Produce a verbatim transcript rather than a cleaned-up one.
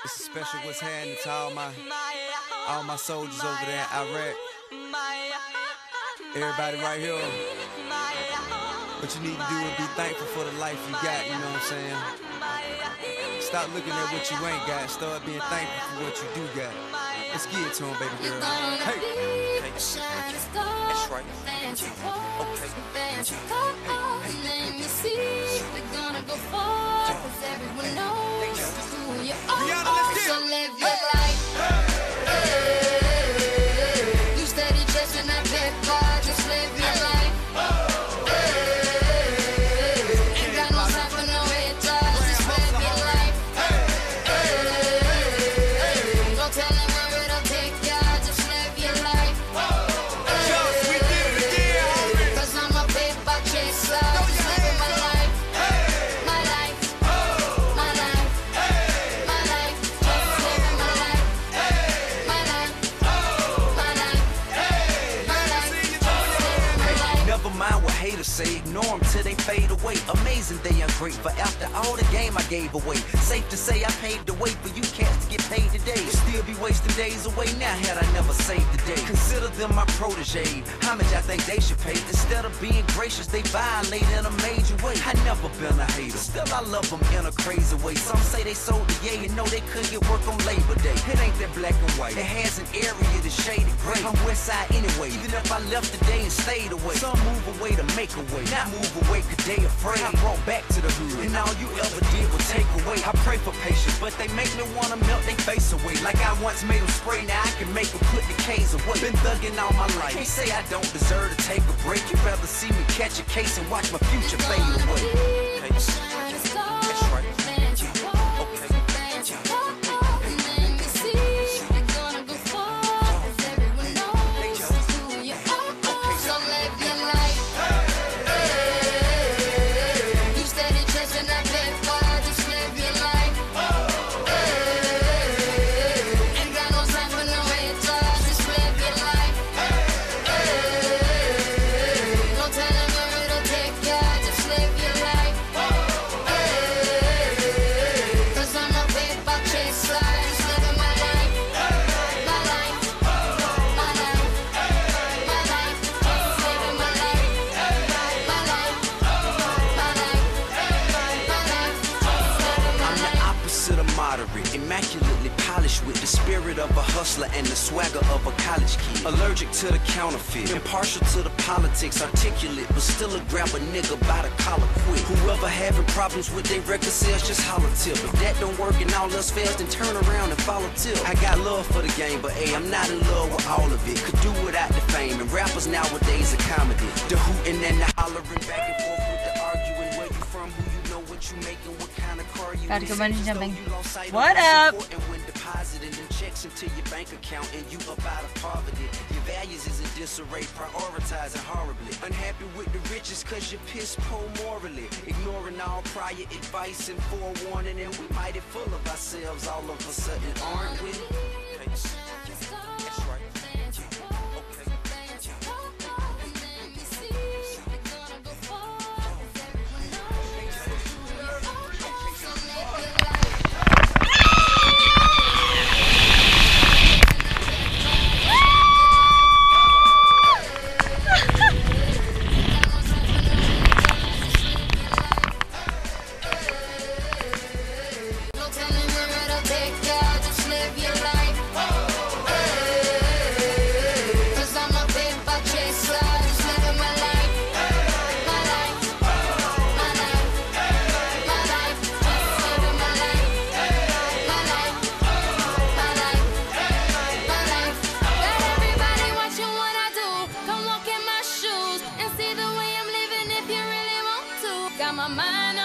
It's a special what's happening to all my, all my soldiers over there in Iraq. Everybody right here. What you need to do is be thankful for the life you got, you know what I'm saying? Stop looking at what you ain't got. Start being thankful for what you do got. Let's get it to him, baby girl. Hey. Okay. That's right. Okay. Let me see. We're gonna go far, cause everyone knows who you are. So live your life. You steady chasing that paper, just live your life. Ain't got no time for no haters, just live your life. Don't tell them where it'll take ya, just live your life. Cause I'm a paper chaser, just living my life. My life, my life, my life, just living my life. My life, my life, my life, just living my life. Never mind what haters say, ignore them till they fade away. Amazing they ungrateful after all the game I gave away. Safe to say I paved the way for you cats to get paid today. Still be wasting days away now had I never saved the day. Consider them my protege, how much I think they should pay. Instead of being gracious, they violate in a major way. I never been a hater, still I love them in a crazy way. Some say they sold the yay and know they couldn't get work on Labor Day. It ain't that black and white, it has an area that's shaded gray. I'm west side anyway, even if I left today and stayed away. Some move away to make a way, not move away cause they afraid. I brought back to the hood, and all you ever did was take away. I pray for patience, but they make me wanna melt their face away. Like I once made them spray, now I can make them put the K's away. Been thugging all my life, can't say I don't deserve to take a break. You'd rather see me catch a case and watch my future fade away. Okay. That's right. Immaculately polished with the spirit of a hustler and the swagger of a college kid. Allergic to the counterfeit, impartial to the politics, articulate, but still a grab a nigga by the collar quick. Whoever having problems with their record sales, just holler tip. If that don't work and all else fails, then turn around and follow tip. I got love for the game, but hey, I'm not in love with all of it. Could do without the fame, and rappers nowadays are comedy. The hooting and the hollering, back and forth with the arguing. Where you from, who you know, what you making, what kind of car you Gotta go bungee jumping. What up? And when depositing them checks into your bank account and you up out of poverty, your values is in disarray, prioritizing horribly. Unhappy with the riches cause you're piss poor morally. Ignoring all prior advice and forewarning, and we mighty full of ourselves all of a sudden, aren't we? That's right. Got my mind